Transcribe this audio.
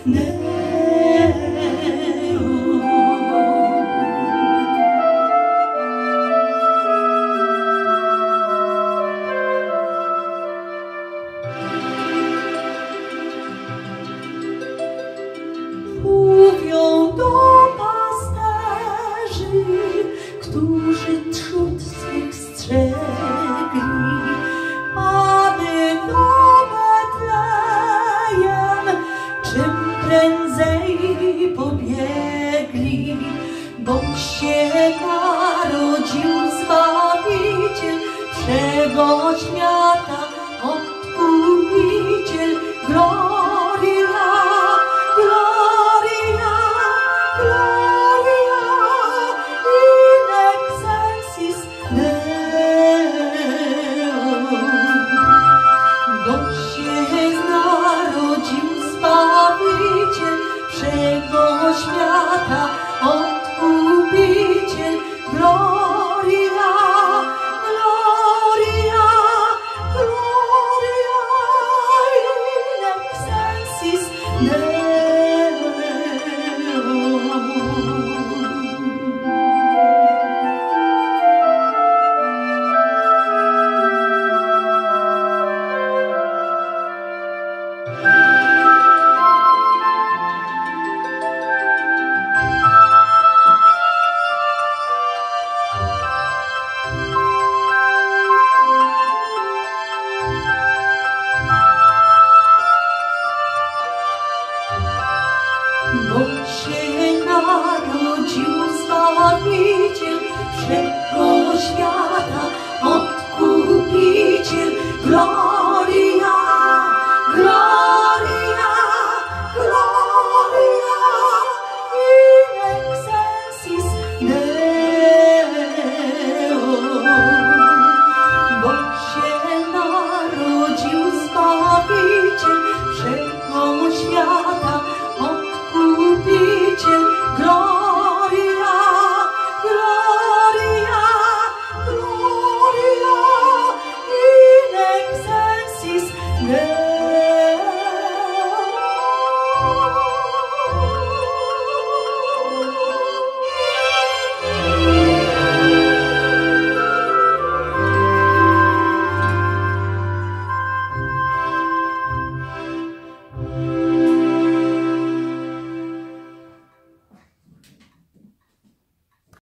Mówią do pasterzy, którzy trzód swych strzegli, aby do Betlejem czym prędzej pobiegli, bo się narodził Zbawiciel, wszego świata Odkupiciel. Gloria, Gloria, Gloria in excelsis Deo. Bo się narodził Zbawiciel, wszego świata Odkupiciel. Gloria, Gloria, Gloria in excelsis Deo. Bo się narodził Zbawiciel, wszego świata